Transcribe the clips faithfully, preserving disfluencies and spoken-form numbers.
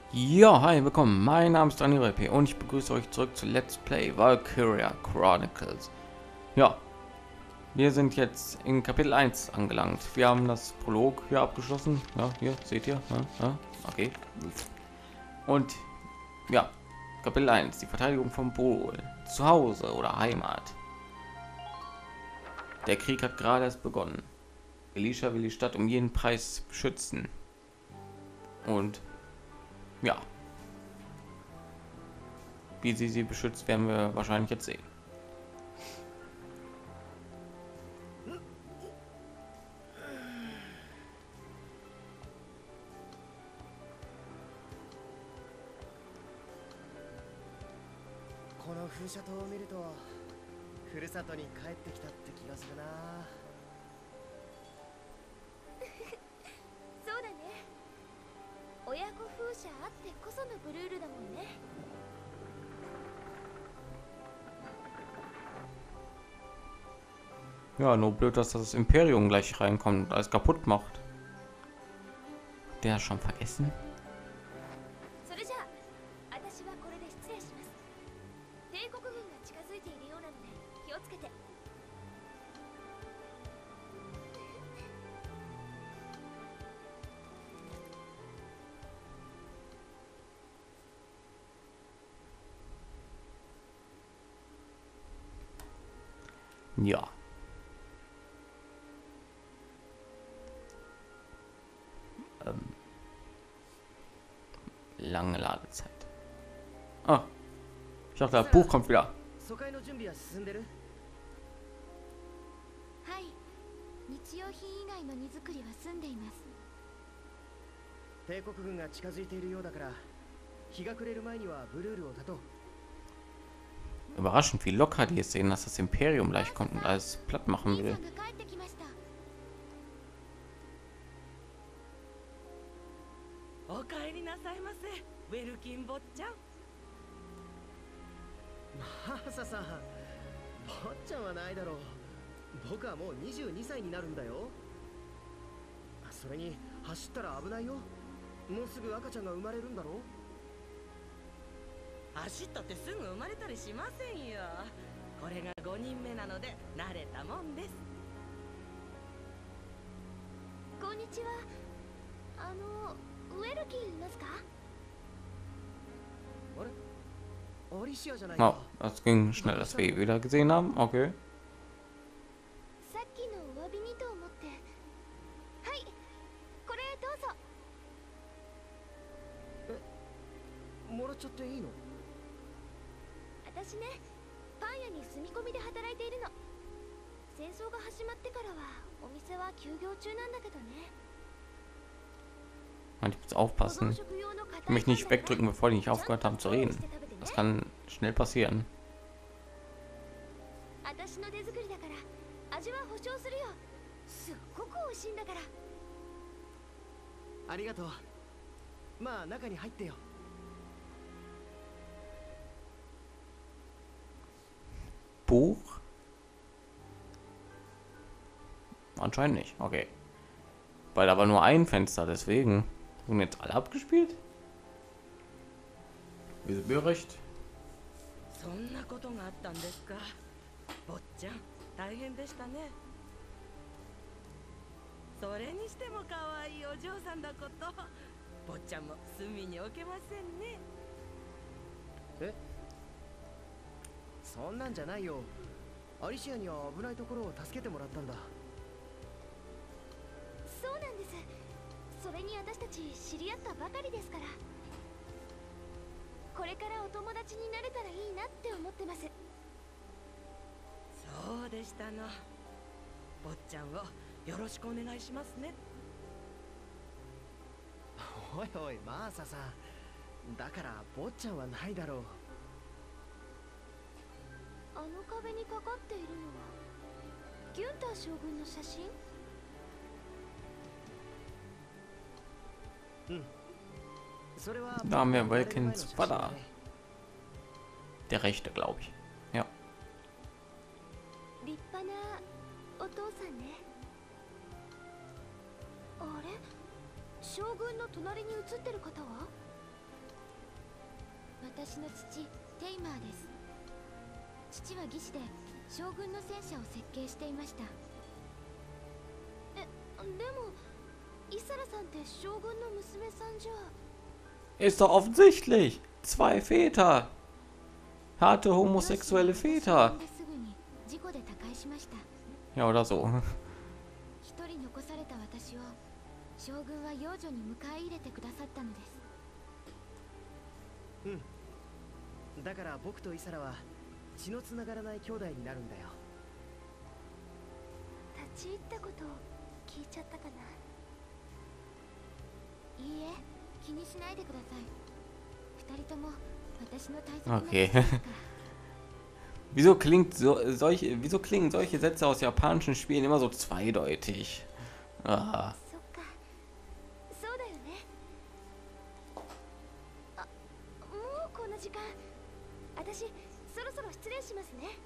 Ja, hi, willkommen. Mein Name ist Daniel P. und ich begrüße euch zurück zu Let's Play Valkyria Chronicles. Ja, wir sind jetzt in Kapitel eins angelangt. Wir haben das Prolog hier abgeschlossen. Ja, hier seht ihr. Ja, ja, okay. Und ja, Kapitel eins, die Verteidigung von Pol. Zuhause oder Heimat. Der Krieg hat gerade erst begonnen. Elisha will die Stadt um jeden Preis beschützen. Und ja, wie sie sie beschützt, werden wir wahrscheinlich jetzt sehen. この風車塔を見るとふるさとに帰ってきたって気がするな。 そうだね。親子風車あってこそのブルールだもんね。 Ja, nur blöd, dass das Imperium gleich reinkommt und alles kaputt macht. Der schon vergessen? それじゃあ、私はこれで失礼します。帝国軍が近づいているようなので気をつけて。 Ja. Ähm. Lange Ladezeit. Ah, ich dachte, das Buch kommt wieder. 疎開の準備は進んでる？ はい。日用品以外の荷造りは済んでいます。 帝国軍が近づいているようだから日が暮れる前にはブルールを立とう。 Überraschend, wie locker die es sehen, dass das Imperium gleich kommt und alles platt machen will. おかえりなさいませ、ウェルキン坊ちゃん。 マーサさん、坊ちゃんはないだろう。僕はもうにじゅうにさいになるんだよ。それに走ったら危ないよ。もうすぐ赤ちゃんが生まれるんだろう。 走ったってすぐ生まれたりしませんよ。これがごにんめなので慣れたもんです。 こんにちは。あのウェルキンいますか？ あれ？アリシアじゃない Oh, か。 das ging schnell, dass wir wieder gesehen haben. Okay. さっきのお詫びにと思って。はい、これどうぞ。 え、もらっちゃっていいの？ 私ね、パン屋に住み込みで働いているの。戦争が始まってからはお店は休業中なんだけどね。 Ich muss aufpassen. Ich mich nicht wegdrücken, bevor die nicht aufgehört haben zu reden. Das kann schnell passieren. 私の手作りだから味は保証するよ。すっごく美味しいんだから。 ありがとう。まあ中に入ってよ。 Buch? Anscheinend nicht. Okay. Weil da war nur ein Fenster, deswegen. Wurden jetzt alle abgespielt? Wieso mir recht? そんなことがあったんですか。坊ちゃん、大変でしたね。それにしても可愛いお嬢さんだこと。坊ちゃんも隅に置けませんね。 え？そんなんじゃないよ。アリシアには危ないところを助けてもらったんだ。 そうなんです。それに私たち知り合ったばかりですから。これからお友達になれたらいいなって思ってます。 そうでしたの。坊ちゃんをよろしくお願いしますね。 おいおい、マーサさん。だから坊ちゃんはないだろう。 あの壁にかかっているのはギュンター将軍の写真？ うん。それは Da haben wir Welkins Vater. Der Rechte, glaube ich. Ja. 立派なお父さんね。あれ？将軍の隣に写ってる方は？ 私の父テイマーです。父は技師で将軍の戦車を設計していました。え、でもイサラさんって将軍の娘さんじゃ。 Ist doch offensichtlich. Zwei Väter. Harte homosexuelle Väter. すぐに事故で他界しました。 Ja, oder so. 一人残された私を将軍は養女に迎え入れてくださったのです。 うん。だから僕とイサラは血のつながらない兄弟になるんだよ。 立ち入ったことを聞いちゃったかな。いいえ、気にしないでください。二人とも私の大切な Okay. Wieso klingt so, solche, wieso klingen solche Sätze aus japanischen Spielen immer so zweideutig? Ah. そっか、そうだよね。あ、もうこんな時間。私そろそろ失礼しますね。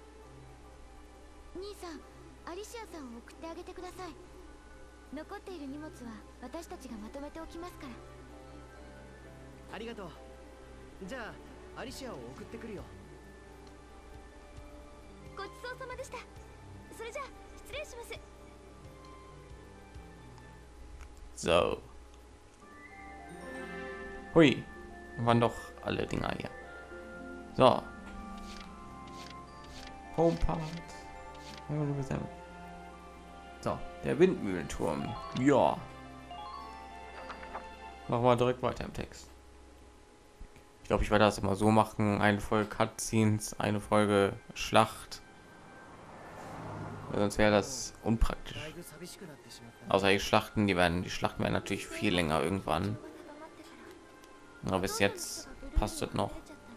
兄さん、アリシアさんを送ってあげてください。残っている荷物は私たちがまとめておきますから。 ありがとう。じゃあアリシアを送ってくるよ。 ごちそうさまでした。それじゃあ失礼します。 So. Hui. Waren doch alle Dinger hier. So. Homepart. So, der Windmühlenturm. Ja. Machen wir direkt weiter im Text. Ich glaube, ich werde das immer so machen. Eine Folge Cutscenes, eine Folge Schlacht. Weil sonst wäre das unpraktisch. Außer die Schlachten, die werden, die Schlachten werden natürlich viel länger irgendwann. Aber bis jetzt passt das noch.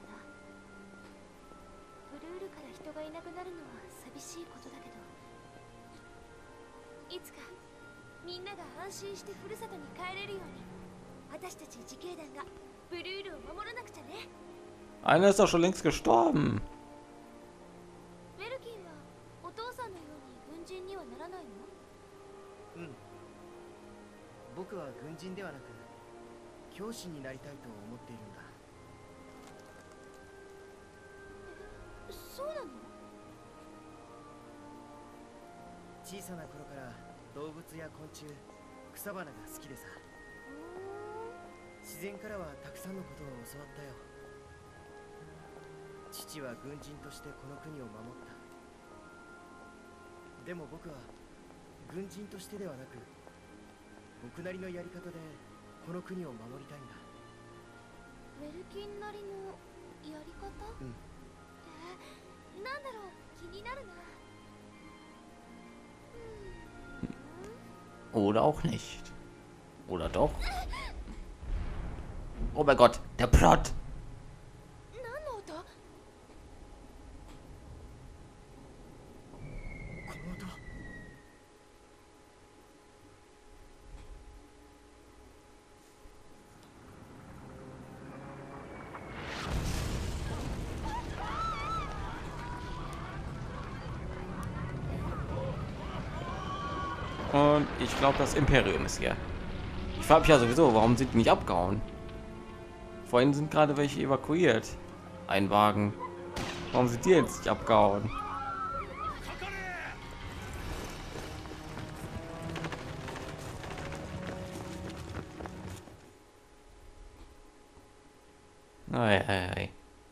いつかみんなが安心してふるさとに帰れるように、私たち自警団がブルールを守らなくちゃね。 Einer ist doch schon längst gestorben. ウェルキンはお父さんのように軍人にはならないの？ うん。僕は軍人ではなく教師になりたいと思っているんだ。 え、そうなの？ 小さな頃から動物や昆虫、草花が好きでさ。自然からはたくさんのことを教わったよ。父は軍人としてこの国を守った。でも僕は軍人としてではなく、僕なりのやり方でこの国を守りたいんだ。 ウェルキンなりのやり方？ うん。 えー、なんだろう、気になるな。 Oder auch nicht. Oder doch? Oh mein Gott, der Plot. 何の音？ この音。 Und ich glaube, das Imperium ist hier. Ich frage mich ja sowieso, warum sind die nicht abgehauen? Vorhin sind gerade welche evakuiert. Ein Wagen. Warum sind die jetzt nicht abgehauen? Ei, ei, ei.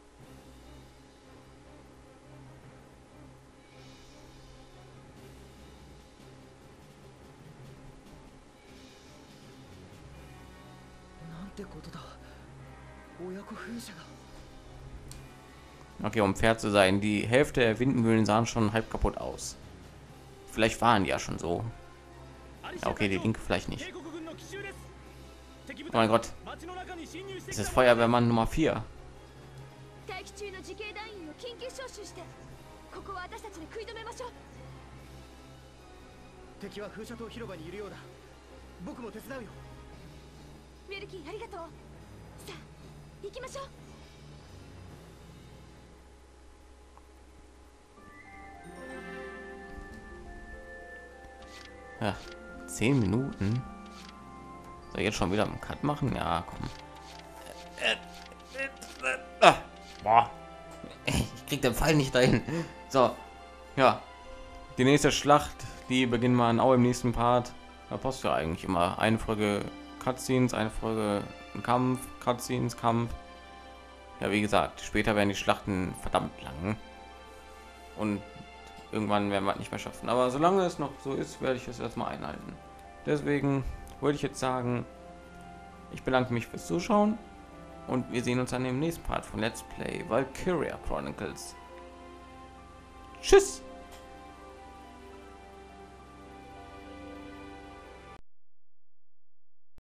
Okay, um fair zu sein, die Hälfte der Windmühlen sahen schon halb kaputt aus. Vielleicht waren die ja schon so. Ja, okay, die linke vielleicht nicht. Oh mein Gott. Das ist Feuerwehrmann Nummer vier. 敵は風車塔広場にいるようだ。僕も手伝うよ。 ウェルキン、ありがとう。さあ、行きましょう。 Ja, zehn Minuten. Soll ich jetzt schon wieder einen Cut machen? Ja, komm. Boah. Ich krieg den Pfeil nicht dahin. So. Ja. Die nächste Schlacht, die beginnen wir auch im nächsten Part. Da passt ja eigentlich immer eine Folge Cutscenes, eine Folge ein Kampf, Cutscenes, Kampf. Ja, wie gesagt, später werden die Schlachten verdammt lang. Und irgendwann werden wir es nicht mehr schaffen. Aber solange es noch so ist, werde ich es erstmal einhalten. Deswegen wollte ich jetzt sagen, ich bedanke mich fürs Zuschauen und wir sehen uns dann im nächsten Part von Let's Play Valkyria Chronicles. Tschüss!